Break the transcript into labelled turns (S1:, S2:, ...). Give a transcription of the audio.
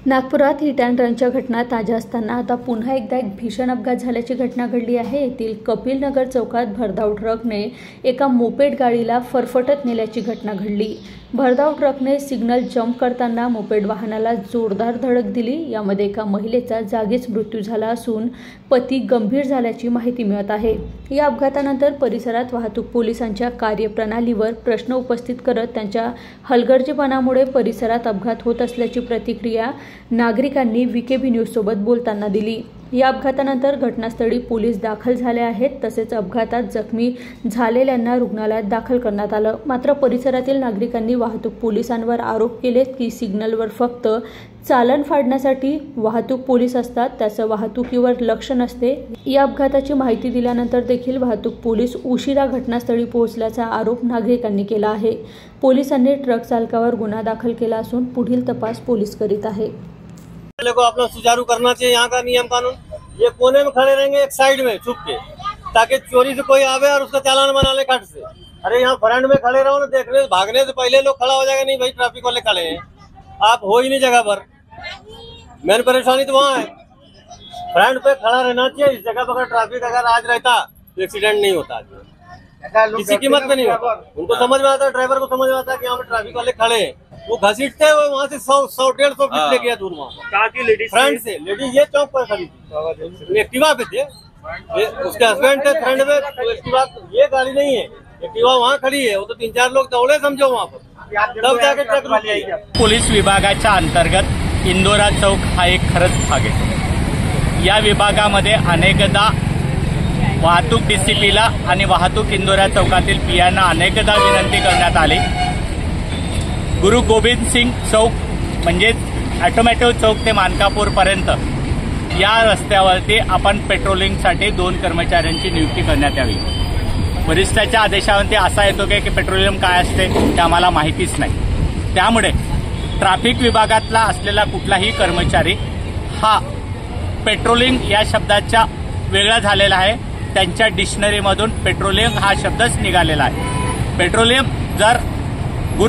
S1: नागपुरात hit and रनच्या घटना ताज्या असताना आता पुन्हा एकदा एक भीषण अपघात झाल्याची घटना घडली आहे। येथील कपिल नगर चौकात भरधाव ट्रकने एका मोपेड गाडीला फरफटत नेल्याची घटना घडली। भरधाव ट्रकने सिग्नल जंप करताना मोपेड वाहनाला जोरदार धडक दिली। यामध्ये एका महिलेचा जागीच मृत्यू झाला असून पती गंभीर झाल्याची माहिती मिळत आहे। या अपघातानंतर परिसरात वाहतूक पोलिसांच्या कार्यप्रणालीवर प्रश्न उपस्थित करत त्यांच्या हलगर्जीपणामुळे परिसरात अपघात होत असल्याची प्रतिक्रिया नागरिकांनी VKB न्यूज सोबत बोलताना दिली। या अपघातानंतर घटनास्थळी पोलीस दाखल झाले आहेत, तसेच अपघातात जखमी झालेल्यांना रुग्णालयात दाखल करण्यात आलं। मात्र परिसरातील नागरिकांनी वाहतूक पोलिसांवर आरोप केले की सिग्नलवर फक्त चालन फाडण्यासाठी वाहतूक पोलीस असतात, त्याचं वाहतुकीवर लक्ष नसते। या अपघाताची माहिती दिल्यानंतर देखील वाहतूक पोलीस उशिरा घटनास्थळी पोहोचल्याचा आरोप नागरिकांनी केला आहे। पोलिसांनी ट्रक चालकावर गुन्हा दाखल केला असून पुढील तपास पोलीस करीत आहे।
S2: को अपना सुचारू करना चाहिए। यहाँ का नियम कानून ये कोने में खड़े रहेंगे एक साइड में छुप के, ताकि चोरी से कोई आवे और उसका चालान बना ले कट से। अरे यहाँ फ्रंट में खड़े रहो ना, देखने भागने से पहले लोग खड़ा हो जाएगा। नहीं भाई, ट्रैफिक वाले खड़े हैं, आप हो ही नहीं जगह पर। मेन परेशानी तो वहाँ है, फ्रंट पे खड़ा रहना चाहिए। इस जगह पर ट्रैफिक अगर आज रहता तो एक्सीडेंट नहीं होता, किसी कीमत में नहीं होता। उनको समझ में आता, ड्राइवर को समझ में आता कि यहाँ पे ट्रैफिक वाले खड़े हैं। वो घसीटते हुए वहाँ से 100-150 फीट ले गया दूर। वहाँ फ्रंट से लेडीज ये चौक पर खड़ी थी, एक्टिवा पे थे, उसके हस्बैंड थे फ्रंट में। तो एक्टिवा ये गाड़ी नहीं है, एक्टिवा वहाँ खड़ी है। वो तो 3-4 लोग दौड़े समझो वहाँ पर, तब जाके ट्रक रुक गई।
S3: पोलीस विभागाच्या अंतर्गत इंदोरा चौक हा एक खरंच भाग आहे। या विभागामध्ये अनेकदा वाहतूक DCPला आणि वाहतूक इंदोरा चौकातील पियांना अनेकदा विनंती करण्यात आली। गुरु गोविंद सिंग चौक म्हणजेच ऑटोमॅटिव्ह चौक ते मानकापूर पर्यंत या रस्त्यावरती आपण पेट्रोलिंगसाठी 2 कर्मचाऱ्यांची नियुक्ती करण्यात यावी। वरिष्ठाच्या आदेशावरती असा येतो की पेट्रोलिंग काय असते ते आम्हाला माहितीच नाही। त्यामुळे ट्रॅफिक विभागातला असलेला कुठलाही कर्मचारी हा पेट्रोलिंग या शब्दाच्या वेगळा झालेला आहे। त्यांच्या डिक्शनरीमधून पेट्रोलिंग हा शब्दच निघालेला आहे। पेट्रोलिंग जर